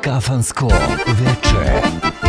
Kafansko veče.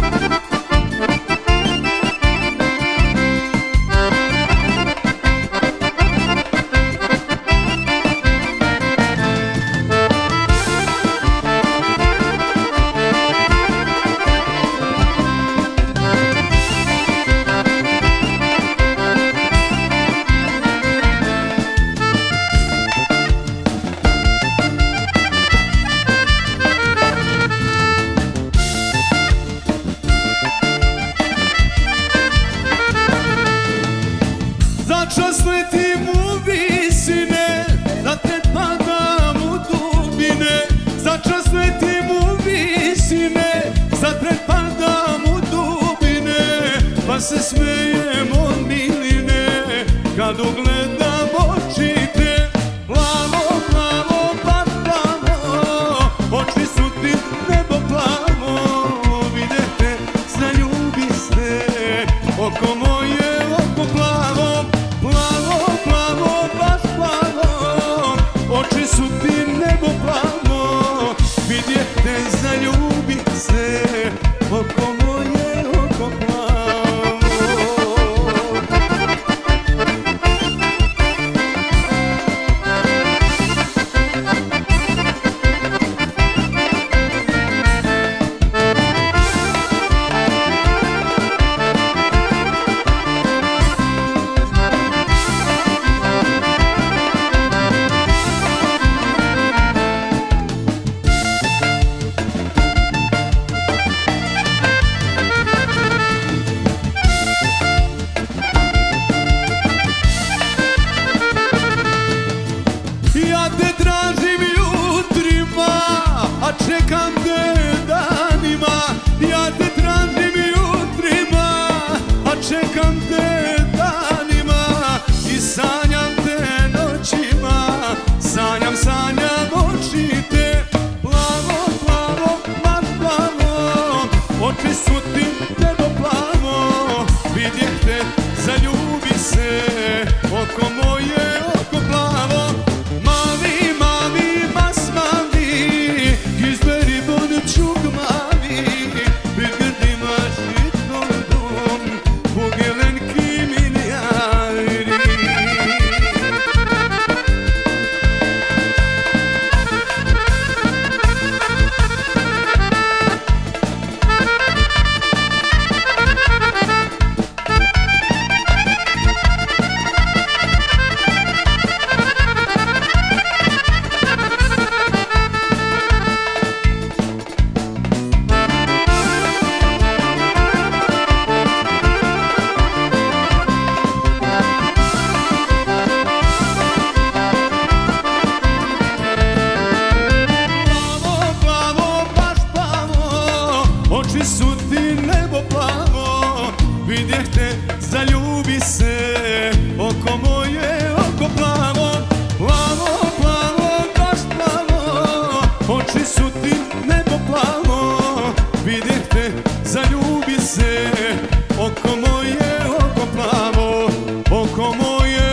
Začas letim u visine, da te padam u dubine. Začas letim u visine, da te padam u dubine. Pa se smejem od miline, kad ugledam oči te. Plavo, plavo, baš plavo, oči su ti nebo plavo. Vidite, zaljubi se, oko moje, oko plavo. Plavo, plavo, baš plavo, oči su ti nebo plavo. Vidjete, zaljubi se, oko moje, oko plavo. Ja te tražim jutrima, a čekam te danima. Ja te tražim jutrima, a čekam te danima. I sanjam te noćima, sanjam, sanjam oči te. Plavo, plavo, baš plavo, oči su ti nebo plavo. Vidjete, zaljubi se, oko moje, oko plavo. Oči su ti nebo plavo, vidjete, zaljubi se, oko moje, oko plavo. Plavo, plavo, baš plavo, oči su ti nebo plavo. Vidjete, zaljubi se, oko moje, oko plavo. Oko moje,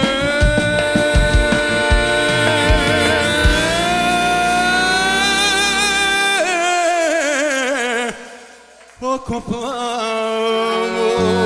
oko plavo.